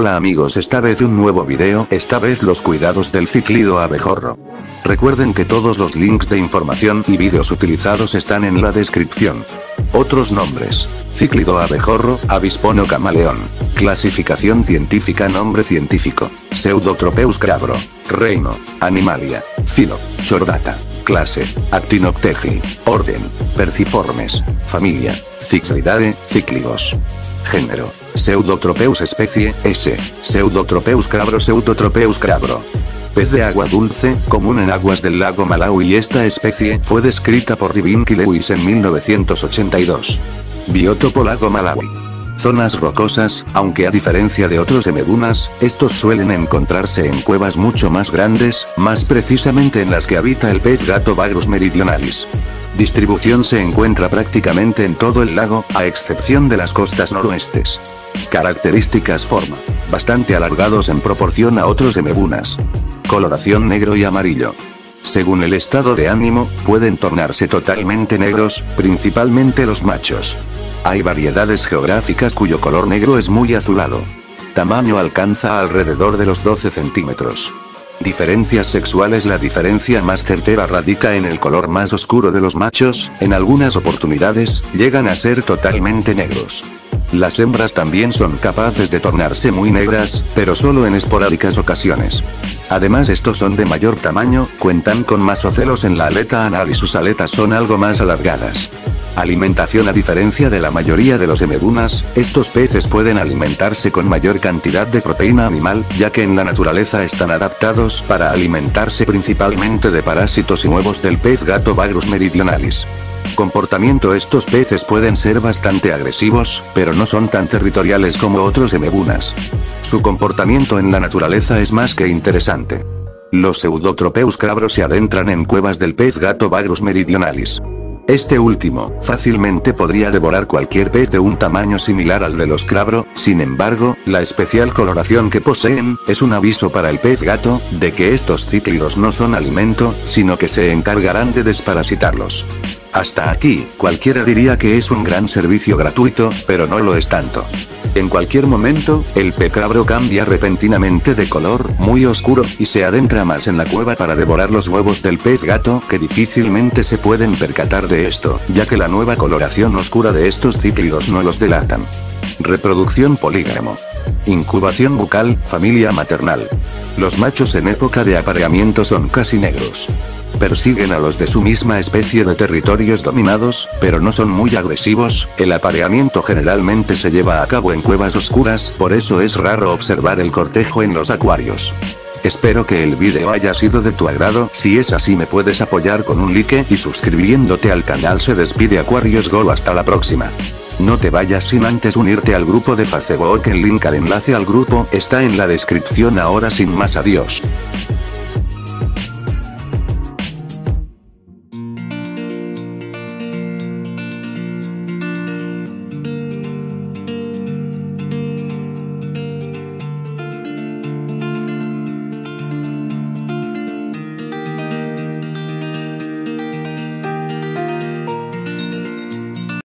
Hola amigos, esta vez un nuevo video, esta vez los cuidados del cíclido abejorro. Recuerden que todos los links de información y vídeos utilizados están en la descripción. Otros nombres: cíclido abejorro, avispón o camaleón. Clasificación científica: nombre científico: Pseudotropeus crabro. Reino: Animalia. Filo: Chordata. Clase: Actinoptegi. Orden: Perciformes. Familia: Cixlidae, cíclidos. Género: Pseudotropeus. Especie: S. Pseudotropeus crabro. Pseudotropeus crabro. Pez de agua dulce, común en aguas del lago Malawi. Esta especie fue descrita por Rybinski Lewis en 1982. Biotopo: lago Malawi. Zonas rocosas, aunque a diferencia de otros emedunas, estos suelen encontrarse en cuevas mucho más grandes, más precisamente en las que habita el pez gato Bagrus meridionalis. Distribución: se encuentra prácticamente en todo el lago, a excepción de las costas noroestes. Características: forma: bastante alargados en proporción a otros emebunas. Coloración: negro y amarillo. Según el estado de ánimo, pueden tornarse totalmente negros, principalmente los machos. Hay variedades geográficas cuyo color negro es muy azulado. Tamaño: alcanza alrededor de los 12 centímetros. Diferencias sexuales: la diferencia más certera radica en el color más oscuro de los machos, en algunas oportunidades, llegan a ser totalmente negros. Las hembras también son capaces de tornarse muy negras, pero solo en esporádicas ocasiones. Además, estos son de mayor tamaño, cuentan con más ocelos en la aleta anal y sus aletas son algo más alargadas. Alimentación: a diferencia de la mayoría de los emedunas, estos peces pueden alimentarse con mayor cantidad de proteína animal, ya que en la naturaleza están adaptados para alimentarse principalmente de parásitos y huevos del pez gato Bagrus meridionalis. Comportamiento: estos peces pueden ser bastante agresivos, pero no son tan territoriales como otros emebunas. Su comportamiento en la naturaleza es más que interesante. Los Pseudotropeus crabro se adentran en cuevas del pez gato Bagrus meridionalis. Este último, fácilmente podría devorar cualquier pez de un tamaño similar al de los crabro. Sin embargo, la especial coloración que poseen, es un aviso para el pez gato, de que estos cíclidos no son alimento, sino que se encargarán de desparasitarlos. Hasta aquí, cualquiera diría que es un gran servicio gratuito, pero no lo es tanto. En cualquier momento, el pez crabro cambia repentinamente de color, muy oscuro, y se adentra más en la cueva para devorar los huevos del pez gato, que difícilmente se pueden percatar de esto, ya que la nueva coloración oscura de estos cíclidos no los delatan. Reproducción: polígamo. Incubación bucal: familia maternal. Los machos en época de apareamiento son casi negros. Persiguen a los de su misma especie de territorios dominados, pero no son muy agresivos. El apareamiento generalmente se lleva a cabo en cuevas oscuras, por eso es raro observar el cortejo en los acuarios. Espero que el video haya sido de tu agrado. Si es así, me puedes apoyar con un like y suscribiéndote al canal. Se despide Aquarius Go, hasta la próxima. No te vayas sin antes unirte al grupo de Facebook. El link al enlace al grupo está en la descripción. Ahora sin más, adiós.